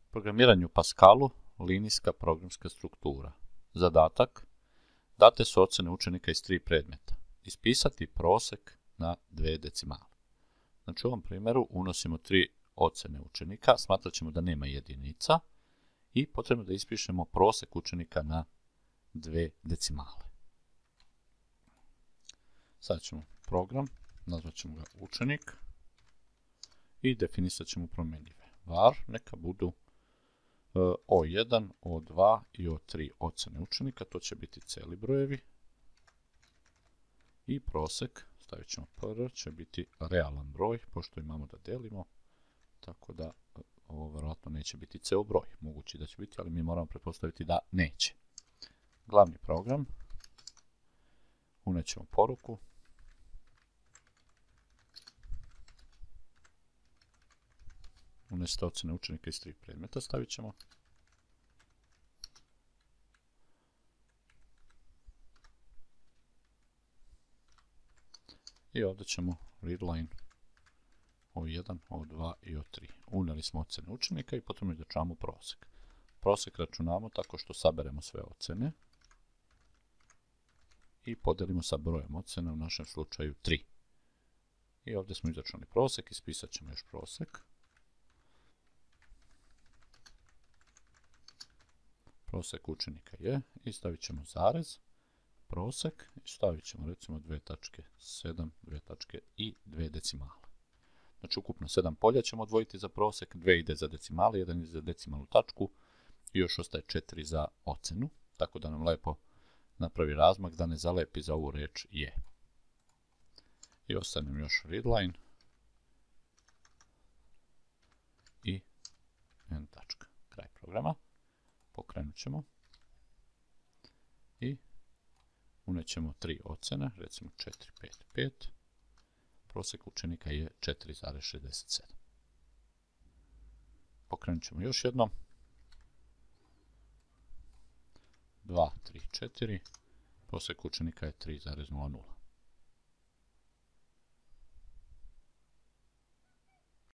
Programiranje u Pascalu, linijska programska struktura. Zadatak: date su ocjene učenika iz 3 predmeta. Ispisati prosjek na 2 decimale. Znači u ovom primjeru unosimo 3 ocjene učenika, smatrat ćemo da nema jedinica i potrebno da ispišemo prosjek učenika na 2 decimale. Sad ćemo program, nazvat ćemo ga učenik i definisat ćemo promjenjive. Var neka budu O1, O2 i O3 ocjene učenika, to će biti cijeli brojevi. I prosjek, stavit ćemo PR, će biti realan broj, pošto imamo da delimo, tako da ovo vjerojatno neće biti ceo broj. Moguće da će biti, ali mi moramo pretpostaviti da neće. Glavni program, unećemo poruku. Unesite ocjene učenika iz 3 predmeta, stavit ćemo. I ovdje ćemo readline O1, O2 i O3. Unijeli smo ocjene učenika i potrebno izračunamo prosjek. Prosjek računamo tako što saberemo sve ocjene i podelimo sa brojem ocjena, u našem slučaju 3. I ovdje smo izračunali prosjek, ispisat ćemo još prosjek. Prosjek učenika je, i stavit ćemo zarez, prosjek, i stavit ćemo recimo 2.7, 2 tačke i 2 decimale. Znači ukupno 7 polja ćemo odvojiti za prosjek, 2 ide za decimale, 1 ide za decimalnu tačku i još ostaje 4 za ocjenu, tako da nam lepo napravi razmak da ne zalepi za ovu reč je. I ostaje nam još readline i n tačka. Kraj programa. Pokrenut ćemo i unećemo 3 ocjene, recimo 4, 5, 5. Prosjek učenika je 4,67. Pokrenut ćemo još jednom. 2, 3, 4. Prosjek učenika je 3,00.